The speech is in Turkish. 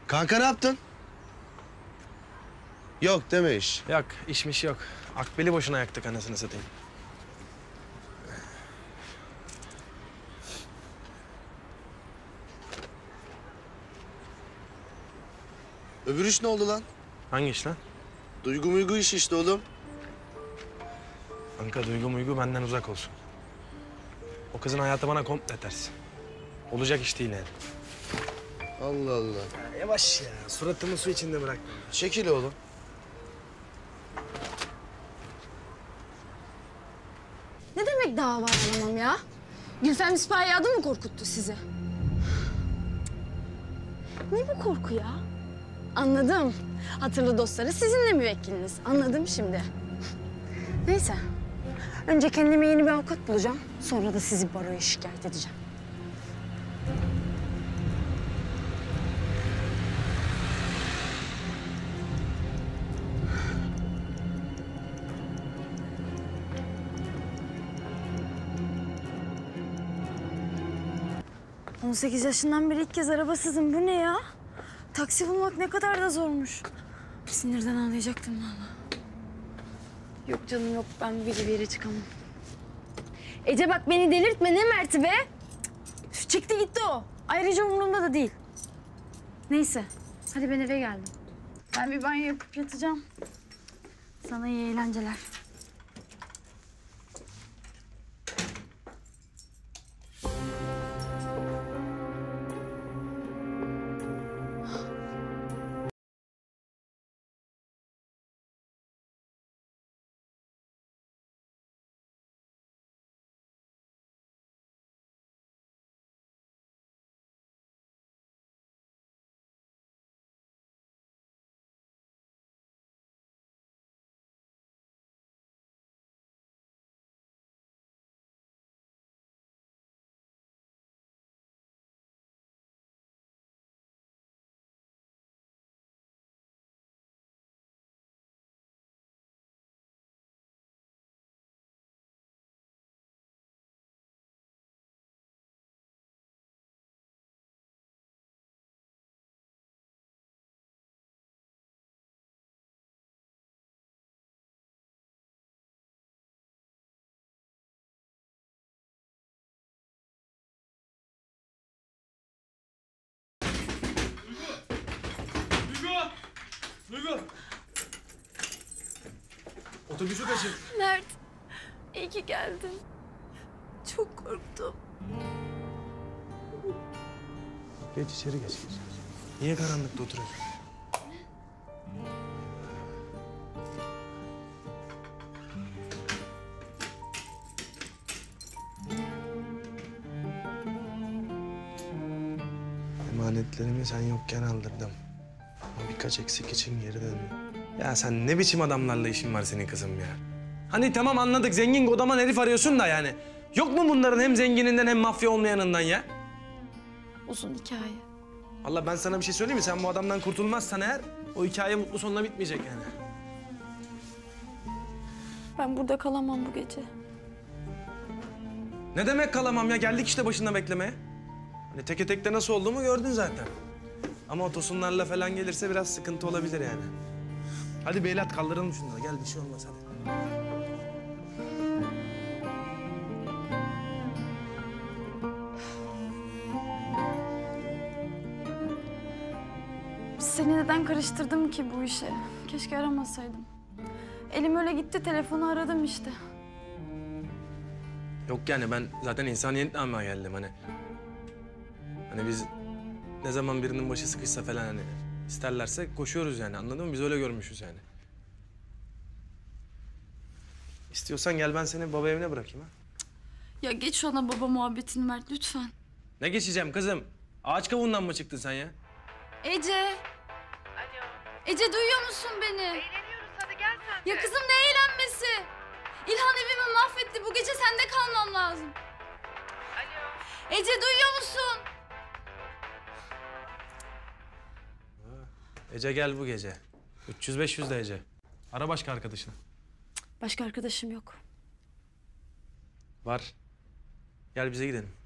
Kanka ne yaptın? Yok deme iş. Yok, işmiş yok. Akbeli boşuna yaktık anasını satayım. Öbür iş ne oldu lan? Hangi iş lan? Duygu muygu iş işte oğlum. Kanka duygu muygu benden uzak olsun. O kızın hayatı bana komple ters. Olacak iş değil yani. Allah Allah. Ya yavaş ya, suratımı su içinde bırakma. Çekil oğlum. Ne demek dava alamam ya? Gülfem Sipahi adı mı korkuttu sizi? Ne bu korku ya? Anladım. Hatırlı dostları sizinle müvekkiliniz. Anladım şimdi. Neyse. Önce kendime yeni bir avukat bulacağım. Sonra da sizi baroya şikayet edeceğim. ...18 yaşından beri ilk kez arabasızım. Bu ne ya? Taksi bulmak ne kadar da zormuş. Sinirden ağlayacaktım vallahi. Yok canım yok. Ben bir yere çıkamam. Ece bak beni delirtme. Ne Mert'i be? Üf, çıktı gitti o. Ayrıca umurumda da değil. Neyse. Hadi ben eve geldim. Ben bir banyo yapıp yatacağım. Sana iyi eğlenceler. Duygu! Otobüsü kaçır. Mert, iyi ki geldin. Çok korktum. Geç içeri geç. Niye karanlıkta oturuyorsun? Emanetlerimi sen yokken aldırdım. Ama birkaç eksik için geri döndüm. Ya sen ne biçim adamlarla işin var senin kızım ya? Hani tamam anladık zengin godaman herif arıyorsun da yani. Yok mu bunların hem zengininden hem mafya olmayanından ya? Uzun hikaye. Allah ben sana bir şey söyleyeyim mi? Sen bu adamdan kurtulmazsan eğer o hikaye mutlu sonla bitmeyecek yani. Ben burada kalamam bu gece. Ne demek kalamam ya? Geldik işte başında beklemeye. Hani teke tekte nasıl olduğumu gördün zaten. Ama o tosunlarla falan gelirse biraz sıkıntı olabilir yani. Hadi beylat kaldıralım şunları. Gel bir şey olmaz hadi. Seni neden karıştırdım ki bu işe? Keşke aramasaydım. Elim öyle gitti, telefonu aradım işte. Yok yani ben zaten insaniyet namına geldim hani. Hani biz ne zaman birinin başı sıkışsa falan hani isterlerse koşuyoruz yani anladın mı? Biz öyle görmüşüz yani. İstiyorsan gel ben seni baba evine bırakayım ha. Ya geç şu ana baba muhabbetini Mert lütfen. Ne geçeceğim kızım? Ağaç kavuğundan mı çıktın sen ya? Ece. Alo. Ece duyuyor musun beni? Eğleniyoruz hadi gel sen de. Ya kızım ne eğlenmesi? İlhan evimi mahvetti. Bu gece sende kalmam lazım. Alo. Ece duyuyor musun? Ece gel bu gece. 300-500 de Ece. Ara başka arkadaşını. Başka arkadaşım yok. Var. Gel bize gidelim.